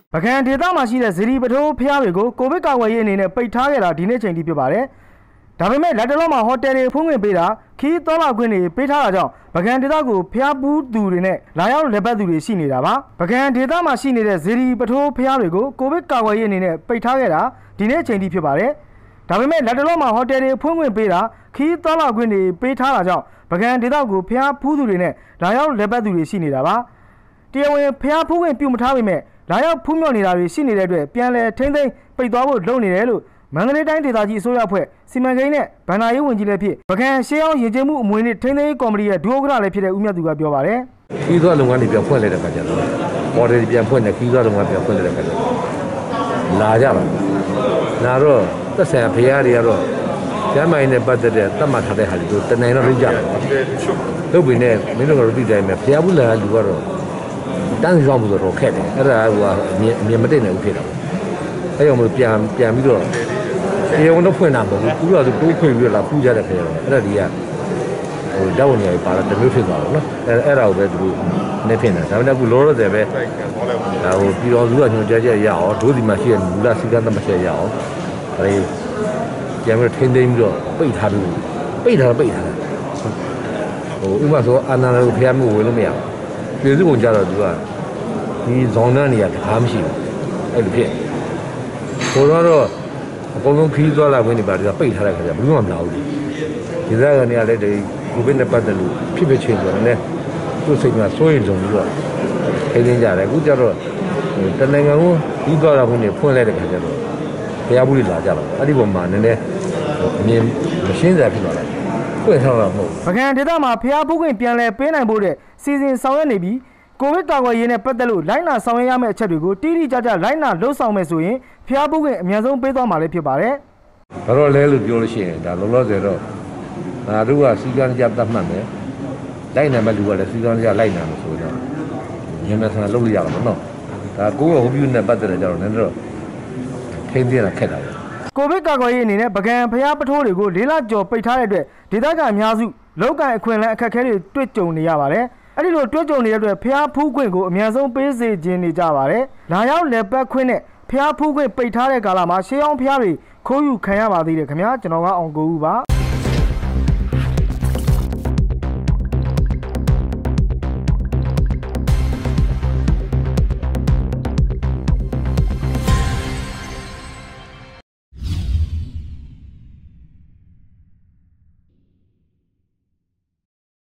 ပကံဒေသမှာရှိတဲ့ဇီရီပထိုးဖျားတွေကိုကိုဗစ်ကာကွယ်ရေးအနေနဲ့ပိတ်ထားခဲ့တာဒီနေ့ချိန်ထိဖြစ်ပါတယ်။ဒါပေမဲ့လက်တလုံးမှာဟိုတယ်တွေဖွင့်ခွင့်ပေးတာခီးသောလာခွင့်တွေပေးထားတာကြောင့်ပကံဒေသကိုဖျားပူးသူတွေနဲ့လာရောက်လက်ပတ်သူတွေရှိနေတာပါ။ပကံဒေသမှာရှိနေတဲ့ဇီရီပထိုးဖျားတွေကိုကိုဗစ်ကာကွယ်ရေးအနေနဲ့ပိတ်ထားခဲ့တာဒီနေ့ချိန်ထိဖြစ်ပါတယ်။ဒါပေမဲ့လက်တလုံးမှာဟိုတယ်တွေဖွင့်ခွင့်ပေးတာခီးသောလာခွင့်တွေပေးထားတာကြောင့်ပကံဒေသကိုဖျားပူးသူတွေနဲ့လာရောက်လက်ပတ်သူတွေရှိနေတာပါ။တရားဝင်ဖျားဖူးခွင့်ပြုမထားပေမဲ့လာရောက်ဖူးမြော်နေတာတွေရှိနေတဲ့အတွက်ပြန်လည်ထိမ့်သိမ်းပိတ်သွားဖို့လုပ်နေတယ်လို့မန္တလေးတိုင်းဒေသကြီးအစိုးရအဖွဲ့စီမံကိန်းနဲ့ဗန္ဒာရေးဝန်ကြီးလည်းဖြစ်ပကံရှေးအောင်ရည်ကျင်းမှုအမွေအနှစ်ထိမ့်သိမ်းကော်မတီရဲ့ဒုဥက္ကဋ္ဌလည်းဖြစ်တဲ့ဦးမြတ်သူကပြောပါတယ်။ခီးသွွားလုပ်ငန်းတွေပြန်ဖွင့်လိုက်တဲ့အခါကျတော့မော်ဒယ်ပြန်ဖွင့်တဲ့ခီးသွွားလုပ်ငန်းပြန်ဖွင့်လိုက်တဲ့အခါကျတော့လာကြပါလာတော့သက်ဆိုင်ရာဖရားတွေကတော့ကျမ်းမိုင်းနဲ့ပတ်သက်တဲ့သတ်မှတ်ထားတဲ့ဟာတွေတနိုင်တော့လုပ်ကြတယ်။လုပ်ပြီးနဲ့မင်းတို့ကတော့ဒီတိုင်းပဲဖရားဘူးလာလူကတော့တန်းဆောင်မှုတော့ခက်တယ်အဲ့ဒါကအမြင်မတည့်နိုင်ဘူးဖြစ်တာအဲ့ကြောင့်မလို့ပြန်ပြီးတော့တရားဝင်တော့ဖွင့်တာမဟုတ်ဘူးသူတို့ကတိုးဖွင့်ပြီးတော့လာပူးကြတဲ့ခရက်အဲ့ဒါဒီကတောက်ဝင်နေပါတော့တမျိုးဖြစ်သွားတော့နော်အဲ့ဒါကိုပဲသူတို့နေဖြစ်နေတာဒါပေမဲ့အခုလောလောဆယ်ပဲဒါဟိုပြည်တော်စုကညွှန်ကြားချက်ရအောင်ဒိုးဒီမှာရှိတဲ့မူလစီကံသတ်မှတ်ချက်ရအောင်ဒါလေးပြန်ပြီးတော့ထိန်းသိမ်းပြီးတော့ပိတ်ထားပြီးပိတ်ထားဟိုဥပမာဆိုအာဏာလို့ဖျားမှုဝင်လို့မရဘူးပြည်သူ့ကုန်ကြတော့သူကဒီဇောင်းနှံ့နေရတကားမရှိဘူးအဲ့လိုဖြစ်ဟိုတော့အကုန်လုံးခီးသွားလာခွင့်တွေပါပိတ်ထားတဲ့ခါကျဘယ်လိုမှမလာဘူးဒီစကားကနေရတဲ့ဒီကိုဗစ်နဲ့ပတ်သက်လို့ဖြစ်ချင်းဆိုတော့လည်းသူ့စိတ်ကစိုးရိမ်ကြုံပြီးတော့ထိန်းကြတယ်အခုကျတော့တနိုင်ငံကိုခီးသွားလာခွင့်တွေဖွင့်လိုက်တဲ့ခါကျတော့ဖျားဘူးတွေလာကြတော့အဲ့ဒီပုံမှာနည်းနည်းအမြင်မရှင်းစရာဖြစ်သွားတယ်ဖွင့်ထားတာမဟုတ်ပကံဒေသမှာဖျားဘူးခွင့်ပြန်လဲပေးနိုင်ဖို့တဲ့စီစဉ်ဆောင်ရွက်နေပြီးကိုဗစ်ကာကွယ်ရေးနဲ့ပတ်သက်လို့လိုက်နာဆောင်ရွက်ရမယ့်အချက်တွေကိုတိတိကျကျလိုက်နာလှုပ်ဆောင်မယ်ဆိုရင်ဖျားဘူးခွင့်အများဆုံးပေးသွားမှာလည်းဖြစ်ပါတယ်။ဘာလို့လဲလို့ပြောလို့ရှိရင်ဒါလောလောဆယ်တော့ငါတို့ကစီကံကြသတ်မှတ်မယ်။လိုက်နာမဲ့လူကလည်းစီကံကြလိုက်နာမယ်ဆိုတော့ညမဆန်လုပ်လို့ရအောင်နော်။ဒါကိုယ့်ရဲ့ဟိုပြူနဲ့ပတ်သက်တဲ့ကြတော့လည်းတော့ထိန်းသိမ်းတာခက်တာပဲ။ကိုဗစ်ကာကွယ်ရေးအနေနဲ့ပကံဖျားပထိုးတွေကို၄လကျော်ပိတ်ထားတဲ့အတွက်ဒေသခံအများစုလောက်ကန်အခွင့်အလမ်းအခက်အခဲတွေတွေ့ကြုံနေရပါတယ်။အဲ့ဒီလိုတွေ့ကြုံနေတဲ့အတွက်ဖျားဖူးခွင့်ကိုအများဆုံးပေးစေခြင်းနေကြပါတယ်။လာရောက်လက်ပတ်ခွင့်နဲ့ဖျားဖူးခွင့်ပိတ်ထားတဲ့ကာလမှာရှေးအောင်ဖျားတွေခိုးယူခံရပါသေးတယ်ခင်ဗျာကျွန်တော်ကအောင်ကိုဦးပါ